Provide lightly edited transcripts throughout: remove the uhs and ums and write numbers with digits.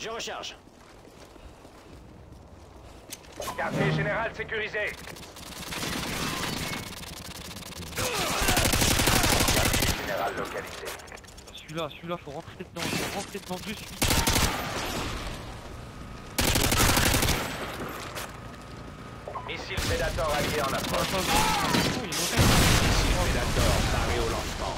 Je recharge. Quartier général sécurisé. Quartier général localisé. Celui-là, faut rentrer dedans, de suite. Missile Predator allié en approche. Il Missile Predator paré au lancement.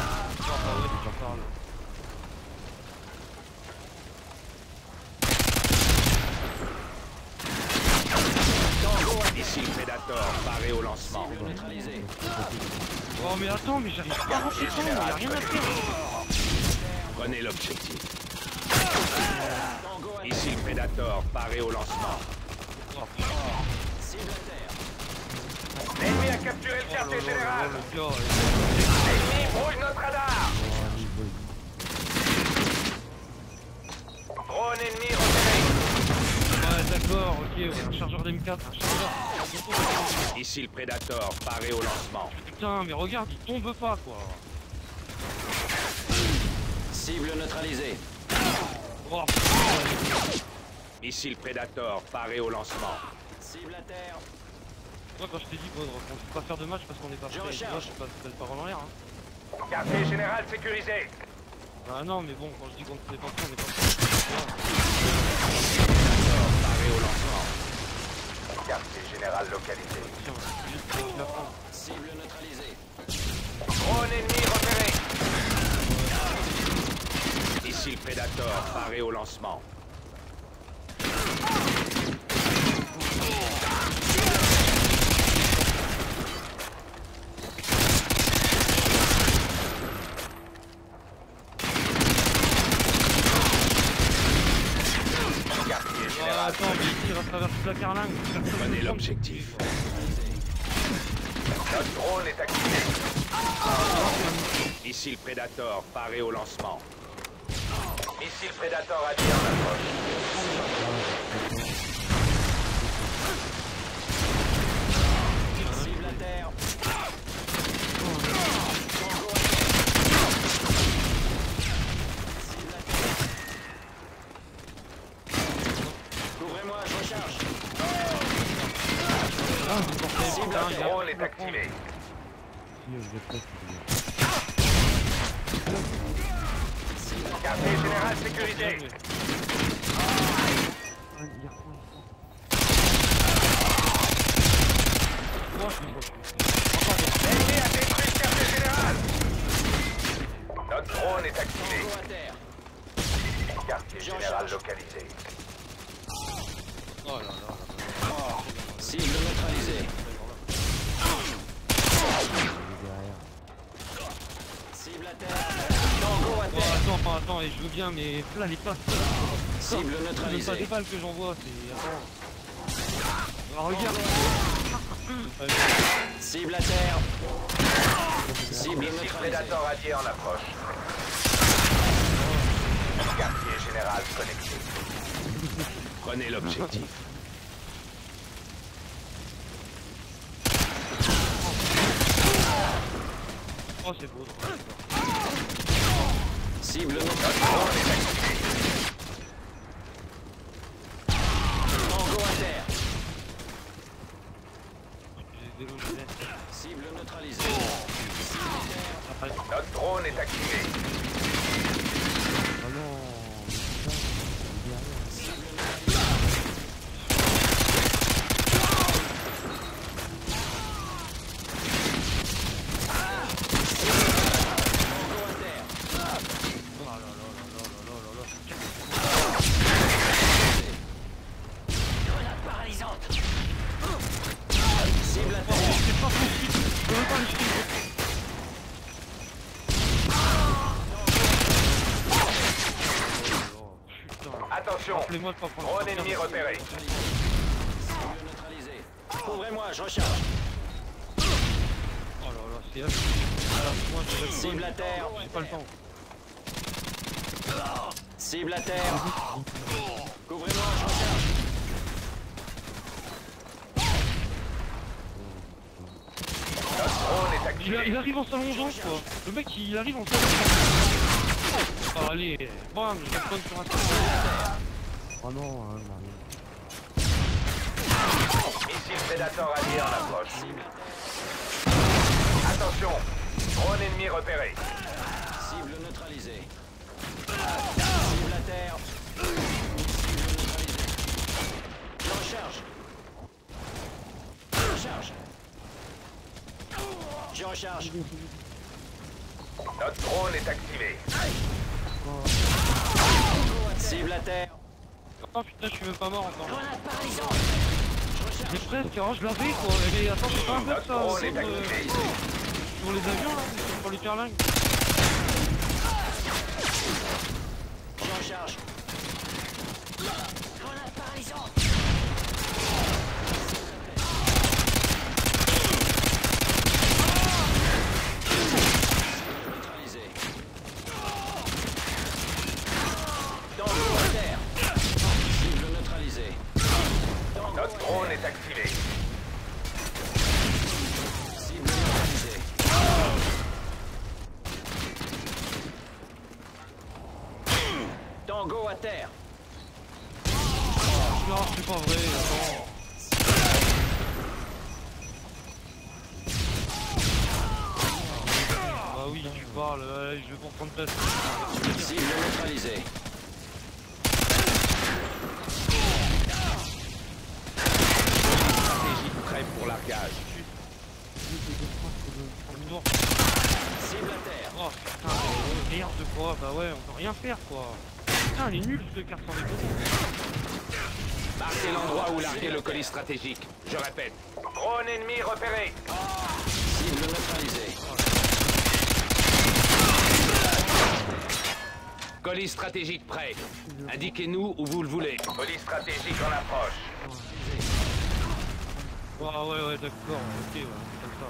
Missile Predator paré au lancement. Neutralisé. Oh mais attends, mais j'arrive pas à rentrer dedans, il y a rien à faire. Prenez l'objectif. Missile Predator paré au lancement. Cible à terre. L'ennemi a capturé le quartier général. Le gars, L'ennemi brouille notre radar. Drone ennemi repéré. ouais, d'accord, ok, ouais, un chargeur d'M4, un chargeur. Missile Predator paré au lancement. Putain, mais regarde, il tombe pas quoi. Cible neutralisée. Oh, Missile Predator paré au lancement. Cible à terre. moi quand je t'ai dit, on ne peut pas faire de match parce qu'on n'est pas prêt. recharge. Moi, je sais pas, c'est le parole en l'air. Hein. Quartier général sécurisé. Ah non, mais bon, quand je dis qu'on n'est pas prêt, on n'est pas prêt. Predator paré au lancement. Quartier général localisé. Tiens, je vais la prendre. Cible neutralisée. Drone ennemi repéré. Missile Predator paré au lancement. Quartier Ah, général. attends, mais il tire à travers toute la carlingue. Prenez l'objectif. Notre drone est activé. Missile Predator paré au lancement. Missile Predator allié en approche. Cible à terre. Cible à terre. Couvrez-moi, je recharge. Cible Notre drone est activé. Quartier général sécurisé. L'ennemi a détruit le quartier général. Notre drone est activé. Tango à terre. Quartier général localisé. Oh là là. Cible neutralisée. Cible à terre. Tango à Oh, terre. attends, et je veux bien, mais là, les pas. Cible C'est même pas des neutralisée. balles que j'envoie, c'est. Attends. Ah, regarde. Cible à terre. Cible Missile neutralisée. Predator allié en approche. Quartier général connecté. Prenez l'objectif. Oh, c'est beau. Cible Notre neutralisée. drone est activé. Tango à terre. J'ai délogé. Cible neutralisée. Cible à terre. Notre drone est activé. Ah non. Cible neutralisée. Tango à terre. Oh là là là là là là là là. Grenade paralysante. Cible à Oh, terre. c'est pas possible. Je peux même pas le suivre. Oh, putain. Attention. Rappelez-moi de pas prendre. Drone ennemi repéré. Cible neutralisée. Couvrez-moi, je recharge. Oh là là, c'est là. Moi, je vais Cible à terre. J'ai pas le temps. Cible à terre. Couvrez-moi, je recharge. Notre drone est activé. Il arrive en s'allongeant, quoi. Le mec, il arrive en s'allongeant. Oh là allez, bam, je retourne sur un truc. Oh non, non. Missile Predator allié en approche. Attention, drone ennemi repéré. Cible neutralisée. Cible à terre. Cible neutralisée. Je recharge. Je recharge. Je recharge. Notre drone est activé. Cible à terre. Oh putain, je suis même pas mort encore. Grenade paralysante. J'ai presque, oh, je l'avais quoi. Mais attends, c'est pas un peu Notre ça. drone C'est est activé. pour les avions là, pour les carlingues. Je recharge. Grenade paralysante. Neutralisé. Tango à terre. Cible neutralisée. Notre drone est activé. Cible neutralisée. Tango à terre. Non, c'est pas vrai, attends. Ah oui, tu parles, je vais comprendre place. Cible neutralisée. Stratégique prêt pour largage. Cible à terre. Oh putain, merde quoi, bah ouais, on peut rien faire quoi. Putain, elle est nulle ce carte sans déconner. Marquez l'endroit où larguer le colis stratégique. Je répète. Drone ennemi repéré. Cible neutralisée. Colis stratégique prêt. Indiquez-nous où vous le voulez. Colis stratégique en approche. Ah ouais, d'accord, ok, ouais, comme ça.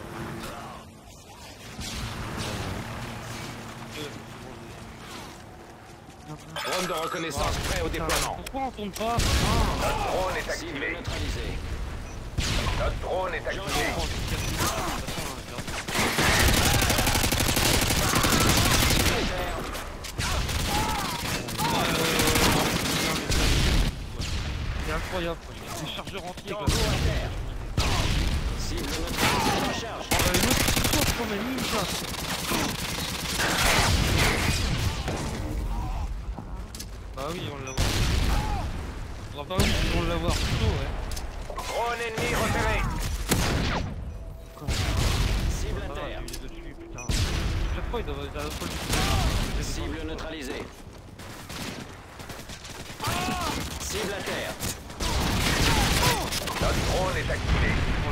Drone de reconnaissance prêt au déploiement. Pourquoi on tourne pas? Notre drone est Cible activé. neutralisée. Notre drone est activé. C'est incroyable, quoi. Des chargeurs entiers Tango comme ça. à terre. Cible neutralisée. Recharge. Ah bah l'autre qui saute comme un ninja. Bah oui, on l'a voir. Ah bah oui, on l'a voir plutôt, ouais. Drone ennemi repéré. Cible à Ah, terre. il est dessus, putain. Chaque fois, il doit pas le Cible neutralisée. Cible à terre. Notre drone est activé.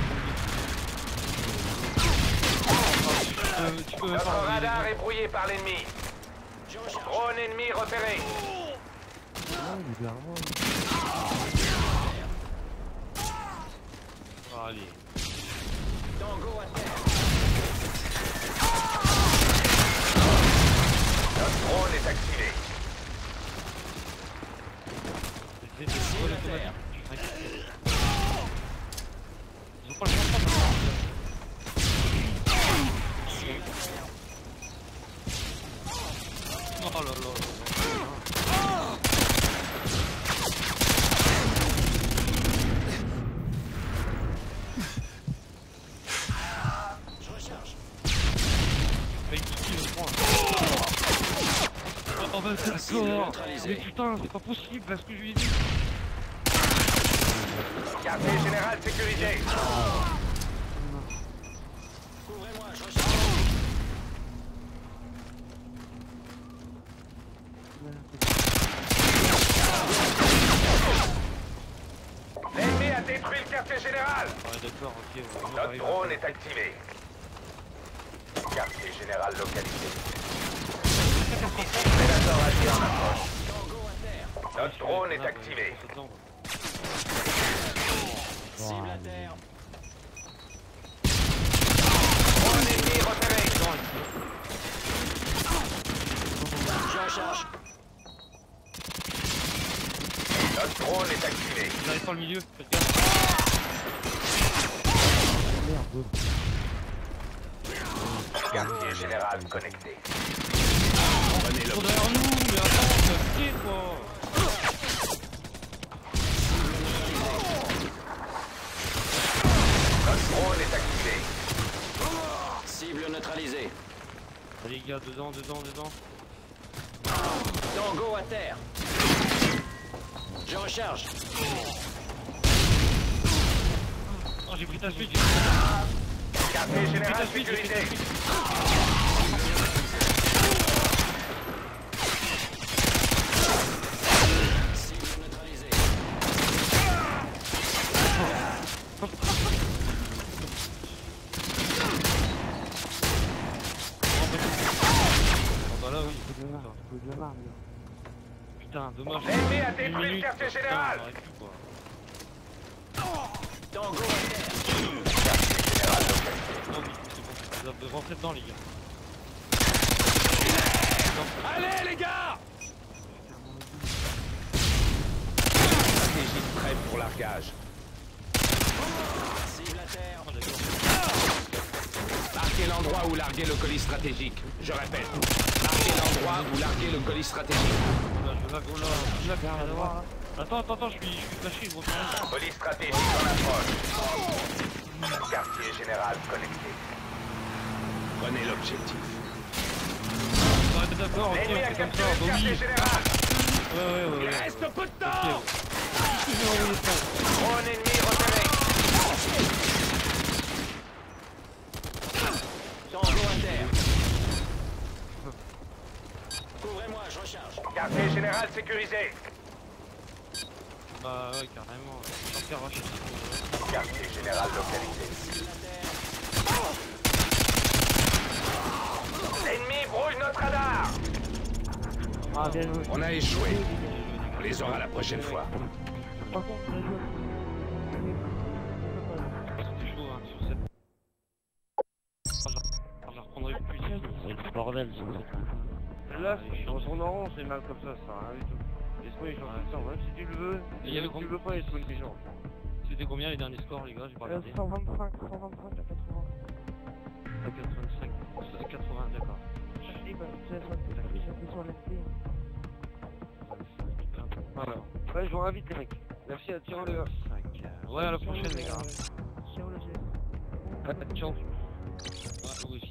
Tu peux même Notre pas. radar est brouillé par l'ennemi. Je recharge. Drone ennemi repéré. Allez. Tango à terre. Notre drone est activé. Ils ont pas le temps de oh là là. Je recharge. Mais qui le prend? Oh bah d'accord. Mais putain, c'est pas possible parce que je lui ai dit. Quartier général sécurisé. Couvrez-moi, je recharge. L'ennemi a détruit le quartier général. Ouais d'accord, ok. Notre drone est activé. Quartier général localisé. Prédateur allié en approche. Tango à terre. Notre drone est activé. Cible à terre. Drone ennemi repéré. Je recharge. Notre drone est activé. J'arrive pas le milieu, faites gaffe. Quartier général connecté. Ils sont derrière nous, mais gars, dedans. Tango à terre. Je recharge. Oh, j'ai pris ta suite. Quartier général sécurisé. Cible neutralisée. Oh bah là, oui. Faut de la marque, là. Putain, dommage. L'ennemi a Une détruit le minute, quartier putain, général. on aurait pu, quoi. Tango à terre. Quartier général localisé. Oh oui, c'est bon. Vous rentrez dedans, les gars. Allez les gars! Stratégie prête pour largage. Cible à terre. Oh, d'accord. Marquez l'endroit où larguer le colis stratégique. Je répète. Marquez l'endroit où larguer le colis stratégique. Là, je vais là, je vais là. Attends, je suis flashé, gros. Colis stratégique en approche. Quartier général connecté. Prenez l'objectif. Ouais, d'accord, ok, L'ennemi on a fait comme capturé ça. le Bah quartier oui. général. Ouais. Il reste peu de Ok. temps. Je vais envoyer ça. Drone ennemi repéré. Tango à terre. Couvrez-moi, je recharge. Quartier général sécurisé. Bah ouais, carrément. J'en fais rush. Quartier général localisé. Cible à terre. L'ennemi brûle notre radar. Ah, bien joué. On a échoué. On les aura la prochaine fois. Par contre, bien joué. C'est chaud, hein, sur cette. Je reprendrai plus. C'est le bordel, ça. Là, si on tourne en rond, c'est mal comme ça, ça sert à rien du tout. Laisse-moi les gens tout le temps, ouais, si tu le veux. Il y avait Si tu le veux pas, laisse-moi les gens. C'était combien les derniers scores, les gars? J'ai pas regardé. 125 à 80. À 85. C'est 80, d'accord. Voilà. Ouais, je vous invite, les mecs. Merci à Tiran, les gars. 5. Ouais, à la prochaine, les gars. Ciao. Ouais, ciao. Ouais, oui.